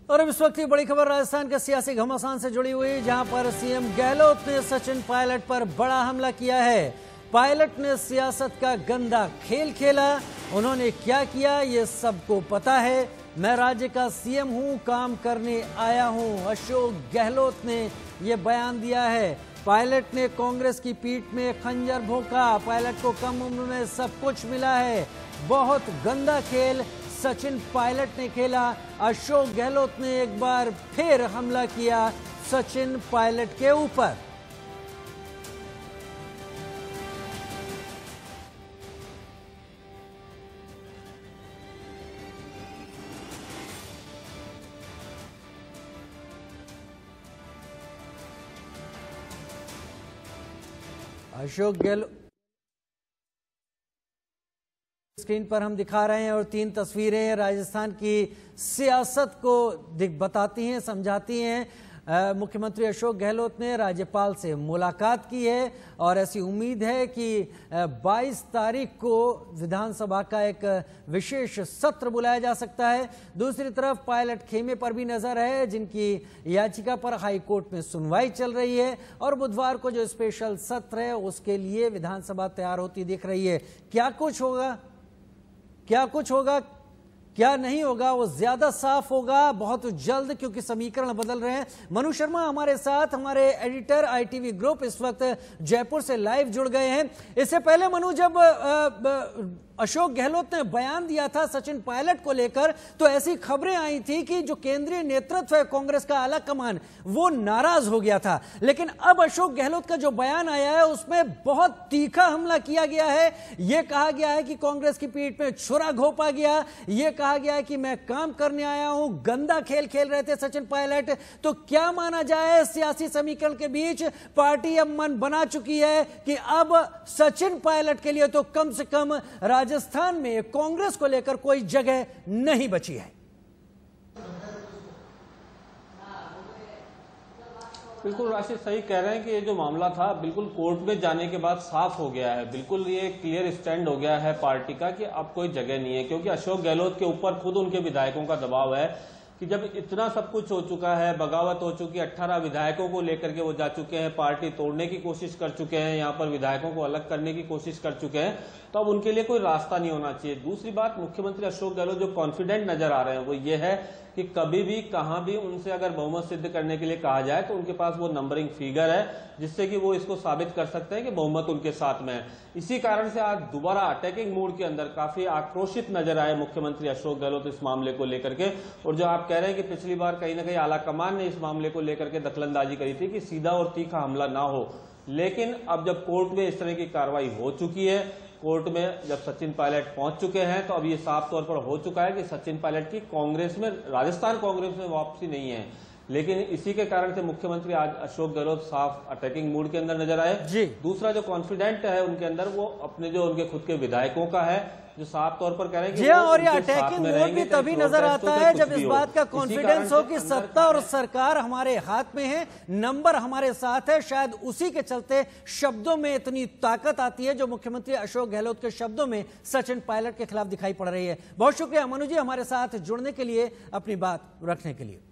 और अब इस वक्त की बड़ी खबर राजस्थान के सियासी घमासान से जुड़ी हुई, जहां पर सीएम गहलोत ने सचिन पायलट पर बड़ा हमला किया है। पायलट ने सियासत का गंदा खेल खेला। उन्होंने क्या किया ये सबको पता है। मैं राज्य का सीएम हूं, काम करने आया हूं, अशोक गहलोत ने यह बयान दिया है। पायलट ने कांग्रेस की पीठ में खंजर भोंका। पायलट को कम उम्र में सब कुछ मिला है। बहुत गंदा खेल सचिन पायलट ने खेला। अशोक गहलोत ने एक बार फिर हमला किया सचिन पायलट के ऊपर। अशोक गहलोत स्क्रीन पर हम दिखा रहे हैं और 3 तस्वीरें राजस्थान की सियासत को बताती हैं, समझाती हैं। मुख्यमंत्री अशोक गहलोत ने राज्यपाल से मुलाकात की है और ऐसी उम्मीद है कि 22 तारीख को विधानसभा का एक विशेष सत्र बुलाया जा सकता है। दूसरी तरफ पायलट खेमे पर भी नजर है, जिनकी याचिका पर हाईकोर्ट में सुनवाई चल रही है और बुधवार को जो स्पेशल सत्र है उसके लिए विधानसभा तैयार होती दिख रही है। क्या कुछ होगा, क्या नहीं होगा, वो ज्यादा साफ होगा बहुत जल्द, क्योंकि समीकरण बदल रहे हैं। मनु शर्मा हमारे साथ, हमारे एडिटर ITV ग्रुप इस वक्त जयपुर से लाइव जुड़ गए हैं। इससे पहले मनु, जब अशोक गहलोत ने बयान दिया था सचिन पायलट को लेकर, तो ऐसी खबरें आई थी कि जो केंद्रीय नेतृत्व है कांग्रेस का आला कमान, वो नाराज हो गया था। लेकिन अब अशोक गहलोत का जो बयान आया है उसमें बहुत तीखा हमला किया गया है। यह कहा गया है कि कांग्रेस की पीठ में छुरा घोंपा गया। यह कहा गया है कि मैं काम करने आया हूं। गंदा खेल खेल रहे थे सचिन पायलट। तो क्या माना जाए, सियासी समीकरण के बीच पार्टी अब मन बना चुकी है कि अब सचिन पायलट के लिए तो कम से कम राजस्थान में कांग्रेस को लेकर कोई जगह नहीं बची है। बिल्कुल राशिद सही कह रहे हैं कि ये जो मामला था बिल्कुल कोर्ट में जाने के बाद साफ हो गया है। बिल्कुल ये क्लियर स्टैंड हो गया है पार्टी का कि अब कोई जगह नहीं है, क्योंकि अशोक गहलोत के ऊपर खुद उनके विधायकों का दबाव है कि जब इतना सब कुछ हो चुका है, बगावत हो चुकी, 18 विधायकों को लेकर के वो जा चुके हैं, पार्टी तोड़ने की कोशिश कर चुके हैं, यहाँ पर विधायकों को अलग करने की कोशिश कर चुके हैं, तो अब उनके लिए कोई रास्ता नहीं होना चाहिए। दूसरी बात, मुख्यमंत्री अशोक गहलोत जो कॉन्फिडेंट नजर आ रहे हैं वो ये है कि कभी भी कहां भी उनसे अगर बहुमत सिद्ध करने के लिए कहा जाए तो उनके पास वो नंबरिंग फिगर है जिससे कि वो इसको साबित कर सकते हैं कि बहुमत उनके साथ में है। इसी कारण से आज दोबारा अटैकिंग मूड के अंदर काफी आक्रोशित नजर आए मुख्यमंत्री अशोक गहलोत इस मामले को लेकर के। और जो आप कह रहे हैं कि पिछली बार कहीं ना कहीं आलाकमान ने इस मामले को लेकर के दखलंदाजी करी थी कि सीधा और तीखा हमला ना हो, लेकिन अब जब कोर्ट में इस तरह की कार्रवाई हो चुकी है, कोर्ट में जब सचिन पायलट पहुंच चुके हैं, तो अब ये साफ तौर पर हो चुका है कि सचिन पायलट की कांग्रेस में, राजस्थान कांग्रेस में वापसी नहीं है। लेकिन इसी के कारण से मुख्यमंत्री आज अशोक गहलोत साफ अटैकिंग मूड के अंदर नजर आए। दूसरा जो कॉन्फिडेंट है उनके अंदर, वो अपने जो उनके खुद के विधायकों का है, जो साफ तौर पर कह रहे हैं कि और ये अटैकिंग मूड भी तभी नजर आता है जब इस बात का कॉन्फिडेंस हो कि सत्ता और सरकार हमारे हाथ में है, नंबर हमारे साथ है। शायद उसी के चलते शब्दों में इतनी ताकत आती है जो मुख्यमंत्री अशोक गहलोत के शब्दों में सचिन पायलट के खिलाफ दिखाई पड़ रही है। बहुत शुक्रिया मनु जी हमारे साथ जुड़ने के लिए, अपनी बात रखने के लिए।